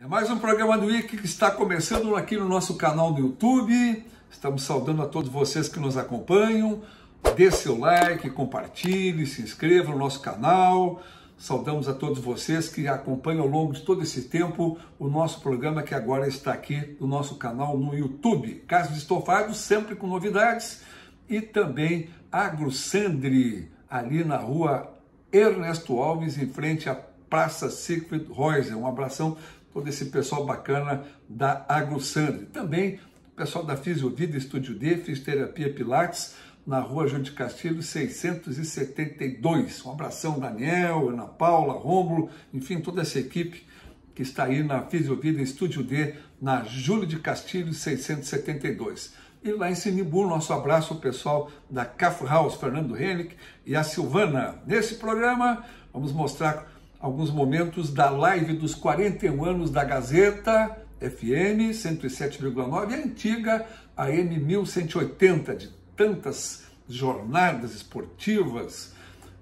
Mais um programa do Wiki que está começando aqui no nosso canal do YouTube. Estamos saudando a todos vocês que nos acompanham. Dê seu like, compartilhe, se inscreva no nosso canal. Saudamos a todos vocês que acompanham ao longo de todo esse tempo o nosso programa que agora está aqui no nosso canal no YouTube. Casa de Estofados, sempre com novidades. E também AgroSandri, ali na rua Ernesto Alves, em frente à Praça Siegfried Reuser. Um abração a todo esse pessoal bacana da AgroSandri. Também o pessoal da Fisiovida Estúdio D, Fisioterapia Pilates, na rua João de Castilhos, 672. Um abração, Daniel, Ana Paula, Rômulo, enfim, toda essa equipe que está aí na Fisiovida Estúdio D, na Júlio de Castilhos, 672. E lá em Sinimbu, nosso abraço ao pessoal da Café House, Fernando Henrique e a Silvana. Nesse programa, vamos mostrar alguns momentos da live dos 41 anos da Gazeta FM 107,9, a antiga AM 1180, de tantas jornadas esportivas,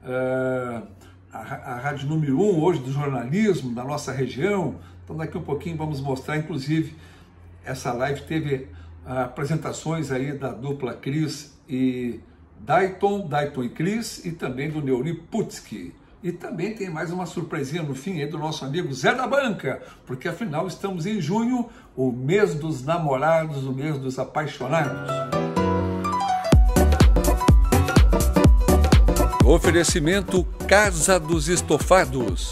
a rádio número 1 hoje do jornalismo da nossa região. Então daqui um pouquinho vamos mostrar, inclusive, essa live teve apresentações aí da dupla Cris e Dayton e Cris, e também do Neuri Putski. E também tem mais uma surpresinha no fim aí do nosso amigo Zé da Banca, porque afinal estamos em junho, o mês dos namorados, o mês dos apaixonados. Oferecimento Casa dos Estofados.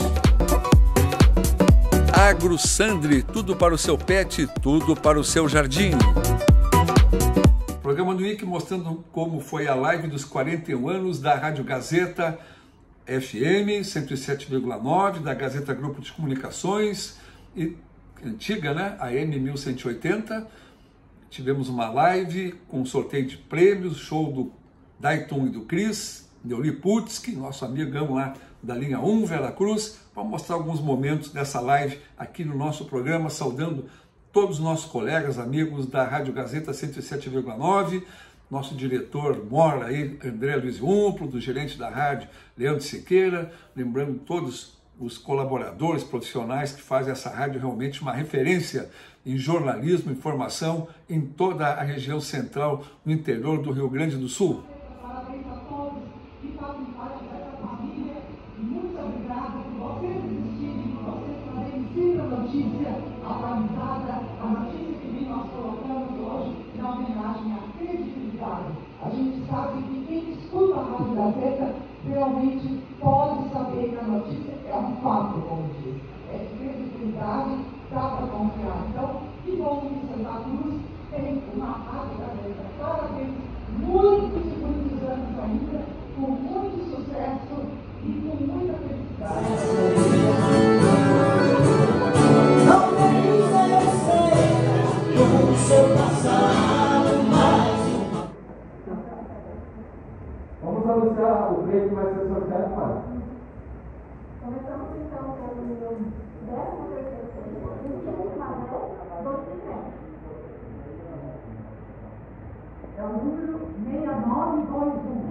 AgroSandri, tudo para o seu pet, tudo para o seu jardim. Programa do Wiki mostrando como foi a live dos 41 anos da Rádio Gazeta FM 107,9, da Gazeta Grupo de Comunicações, e antiga, né? AM 1180. Tivemos uma live com sorteio de prêmios, show do Dayton e do Cris, Neuri Putski, nosso amigão lá da linha 1, Veracruz. Vamos mostrar alguns momentos dessa live aqui no nosso programa, saudando todos os nossos colegas, amigos da Rádio Gazeta 107,9, nosso diretor mora aí, André Luiz Umplo, do gerente da rádio, Leandro Siqueira, lembrando todos os colaboradores profissionais que fazem essa rádio realmente uma referência em jornalismo, informação em toda a região central, no interior do Rio Grande do Sul. Parabéns a todos que fazem parte dessa família. Muito obrigado por vocês existirem, por vocês trazerem sempre a notícia atualizada, a notícia que nós colocamos hoje na homenagem à credibilidade. A gente sabe que quem escuta a Rádio Gazeta realmente pode saber que a notícia é um fato, como diz. É de credibilidade, dá para confiar. Então, que bom que em Santa Cruz tem uma Rádio Gazeta. Parabéns, muitos e muitos anos ainda, com muito sucesso e com muita felicidade. Não precisa eu sei do seu passado, mais uma. Vamos anunciar o prêmio que vai ser sorteado, Fábio. Começamos então pelo 13º prêmio, É o número 6921.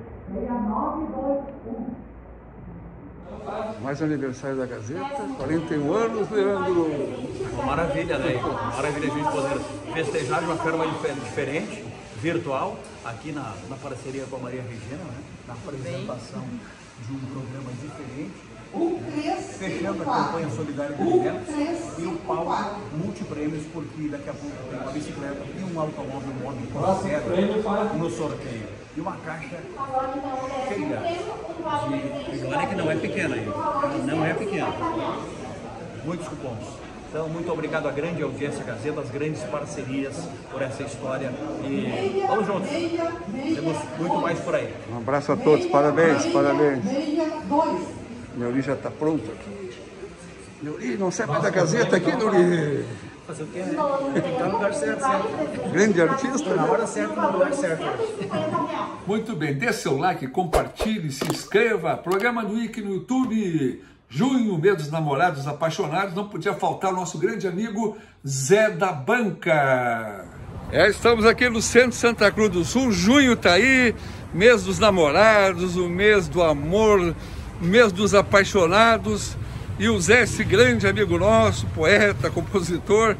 6921. Mais um aniversário da Gazeta, 41 anos, Leandro. Uma maravilha, né? Uma maravilha a gente poder festejar de uma forma diferente, virtual, aqui na parceria com a Maria Regina, né? Na apresentação de um programa diferente. Fechando a campanha solidária de alimentos e o palco multiprêmios, porque daqui a pouco tem uma bicicleta e um automóvel móvel no sorteio. E uma caixa cheia de... Olha que não é pequena aí, não é pequena. Muitos cupons. Então, muito obrigado à grande audiência Gazeta, às grandes parcerias por essa história. E vamos juntos. Temos muito mais por aí. Um abraço a todos, parabéns, parabéns. Neuri já está pronto aqui. Neuri, não sai mais da Gazeta aqui, Neuri. Fazer o quê, né? Tem que estar no lugar certo, certo. Grande artista. Na hora certa, no lugar certo. Muito bem, dê seu like, compartilhe, se inscreva. Programa do Wiki no YouTube. Junho, mês dos namorados apaixonados. Não podia faltar o nosso grande amigo Zé da Banca. Estamos aqui no centro de Santa Cruz do Sul. Junho está aí, mês dos namorados, o mês do amor, mês dos apaixonados. E o Zé, esse grande amigo nosso, poeta, compositor.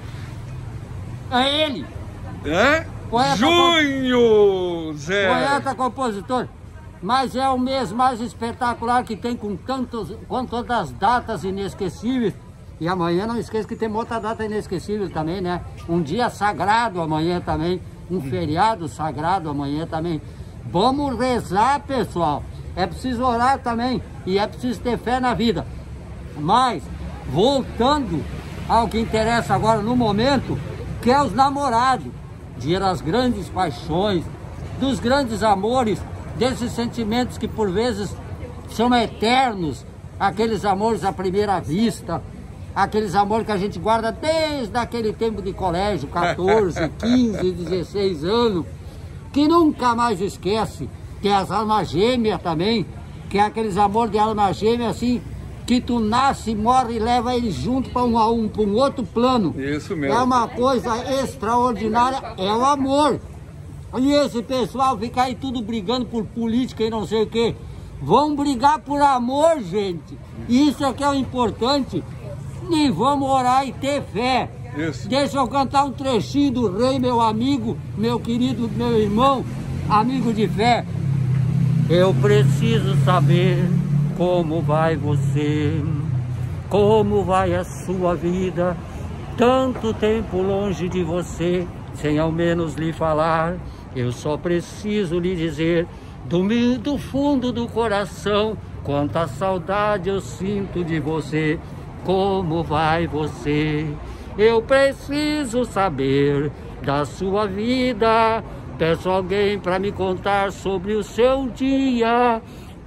É ele. É? Poeta, Junho, Zé. Poeta, compositor. Mas é o mês mais espetacular que tem com todas as datas inesquecíveis. E amanhã não esqueça que tem outra data inesquecível também, né? Um dia sagrado amanhã também. Um feriado sagrado amanhã também. Vamos rezar, pessoal. É preciso orar também. E é preciso ter fé na vida. Mas, voltando ao que interessa agora no momento, que é os namorados. Dia das grandes paixões, dos grandes amores, desses sentimentos que por vezes são eternos, aqueles amores à primeira vista, aqueles amores que a gente guarda desde aquele tempo de colégio, 14, 15, 16 anos, que nunca mais esquece, que é as almas gêmeas também, que é aqueles amores de alma gêmea assim, que tu nasce, morre e leva eles junto para um outro plano. Isso mesmo. É uma coisa extraordinária, é o amor. E esse pessoal fica aí tudo brigando por política e não sei o quê. Vão brigar por amor, gente. Isso é que é o importante. E vamos orar e ter fé. Isso. Deixa eu cantar um trechinho do Rei, meu amigo, meu querido, meu irmão, amigo de fé. Eu preciso saber como vai você, como vai a sua vida, tanto tempo longe de você, sem ao menos lhe falar. Eu só preciso lhe dizer, do fundo do coração, quanta saudade eu sinto de você. Como vai você? Eu preciso saber da sua vida. Peço alguém para me contar sobre o seu dia.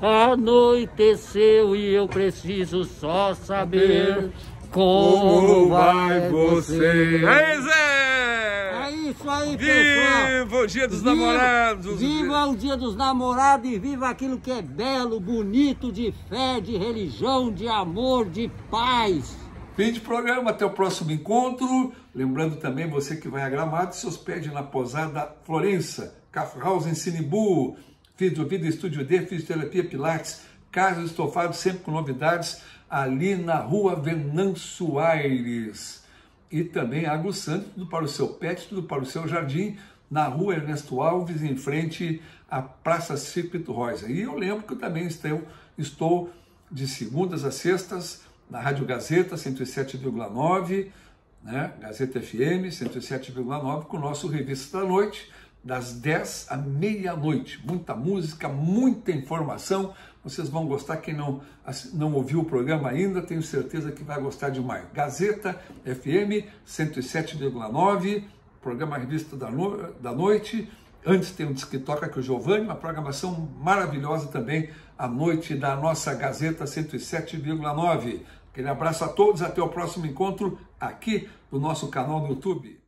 Anoiteceu e eu preciso só saber como vai você. Aí, Zé! É isso aí, pessoal. Viva o Dia dos Namorados! Viva o Dia dos Namorados e viva aquilo que é belo, bonito, de fé, de religião, de amor, de paz. Fim de programa, até o próximo encontro. Lembrando também, você que vai a Gramado, se hospede na Pousada Florença, Café House em Sinibu, Fisiovida Estúdio D, Fisioterapia Pilates, Casa Estofado, sempre com novidades, ali na Rua Venâncio Aires. E também aguçando, tudo para o seu pet, tudo para o seu jardim, na Rua Ernesto Alves, em frente à Praça Circuito Rosa. E eu lembro que eu também estou de segundas a sextas, na Rádio Gazeta 107,9, né? Gazeta FM 107,9, com o nosso Revista da Noite, das 10 à meia-noite. Muita música, muita informação. Vocês vão gostar. Quem não ouviu o programa ainda, tenho certeza que vai gostar demais. Gazeta FM 107,9, programa Revista da Noite. Antes tem um Disque Toca com o Giovanni, uma programação maravilhosa também, à noite da nossa Gazeta 107,9. Aquele abraço a todos, até o próximo encontro aqui no nosso canal no YouTube.